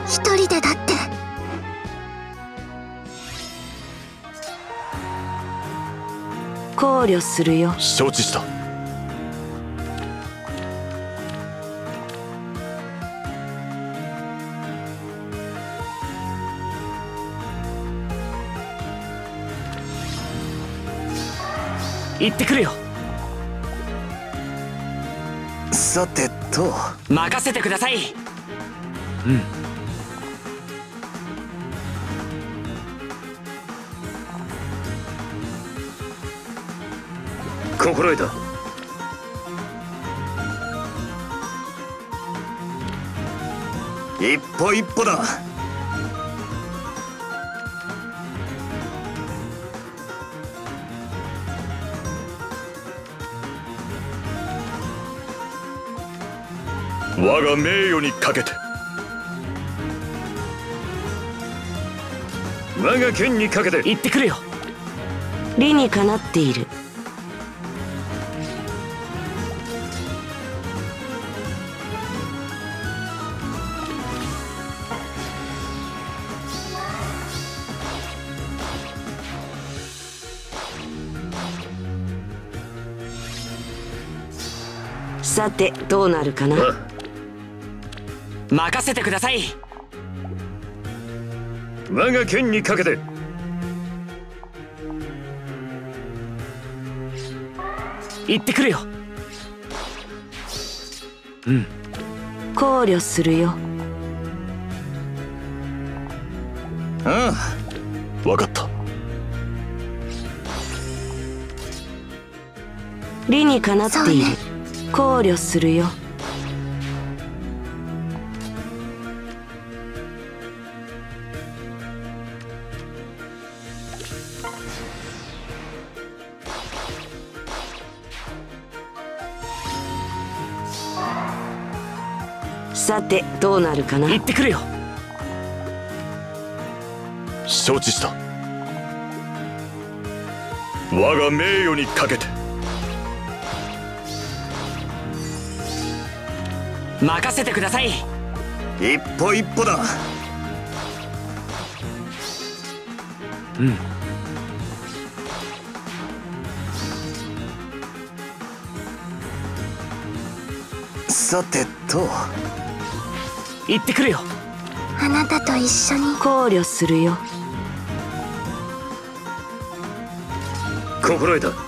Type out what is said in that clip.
一人でだって。 考慮するよ。 承知した。 行ってくるよ。 さてと、 任せてください。うん。 心得た。一歩一歩だ。我が名誉にかけて、我が剣にかけて。 行ってくるよ。 理にかなっている。さてどうなるかな。 任せてください。 我が剣にかけて。 行ってくるよ。うん。 考慮するよ。 ああ、分かった。 理にかなっている。考慮するよ。さてどうなるかな。 行ってくるよ。 承知した。我が名誉にかけて。 任せてください。 一歩一歩だ。 うん。 さてと、 行ってくるよ。 あなたと一緒に。 考慮するよ。 心得た。